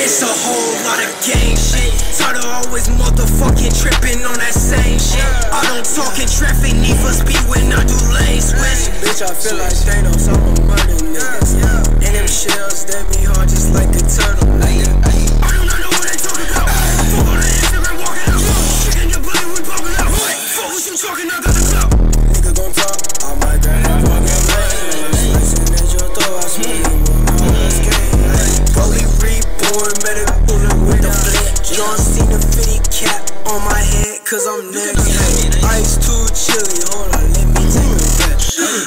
It's a whole lot of gang shit. Tired of always motherfucking tripping on that same shit. I don't talk in traffic, need for speed when I do lane switch. Bitch, I feel like Thanos, I'ma murder niggas. And them shells, they be hard just like a turtle. I do not know what they talking about. Fuck on the Instagram walking out. Chicken your body, we popping out. Fuck what you talking, I got the clout. Nigga gon' talk, I might grab that fucking brain. Slicing at your throat, I swear you will know this game. Fully reborn, medical with the flip. John Cena 50 cap on my head, cause I'm next. Ice too chilly, hold on, let me take a breath.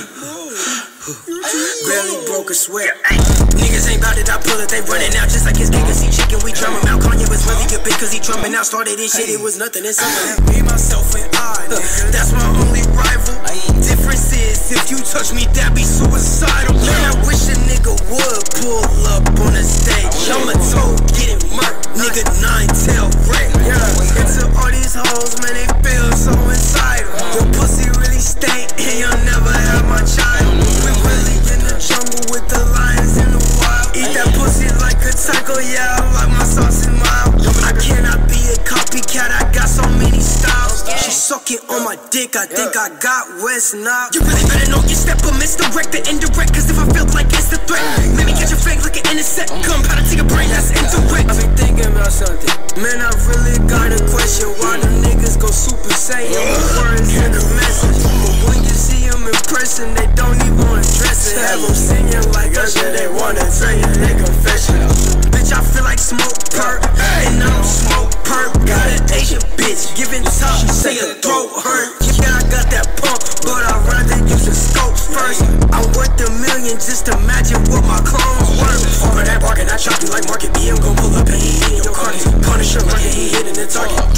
Barely broke a sweat. Niggas ain't bout it, I pull it, they running out just like it's KFC chicken. We drum him out. Kanye was really good bitch cause he drumming out. Started this shit, it was nothing, it's something. Me, myself, and I, nigga. That's my only rival. Difference is, if you touch me, that be suicidal. Man, I wish a nigga would pull up on the stage. I'ma toe getting murked, nigga 9-tail rape. Into all these hoes, man, they feel so entitled. Your pussy really stank, and you'll never have my child. We really in the jungle with the lions in the wild. Eat that pussy like a taco, yeah, I like my sauce and mild. I cannot be a copycat, I got so many styles. She sucking on my dick, I think I got West Nile. You really better know your step, but misdirect the indirect. Cause if I feel like it's the threat, let me catch a fake looking innocent. Gunpowder to your brain, that's indirect. I be thinking about something. Man, I really got a question. Why the niggas go Super Saiyan with words in the message? But when you see them in person, they don't even address it. Have them singing like Usher, they wanna tell you their confession. Bitch, I feel like smoke perk, and I don't smoke perk. Got an Asian bitch, giving top, say her throat hurt. Yeah, I got that pump, but I'd rather use a scope first. I'm worth $1 million, just imagine what my clones worth. Over that bargain, I chop you like Market B. I'm gon' pull up and he hitting your carcass. Punisher, market, he hitting the target.